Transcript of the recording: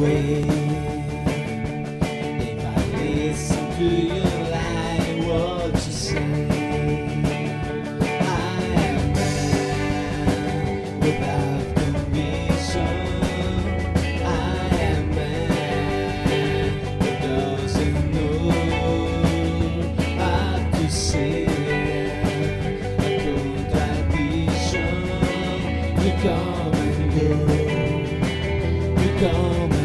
way. If I listen to you like what you say, I am man without condition. I am man who doesn't know how to say a contradiction. You come and go, you come and go.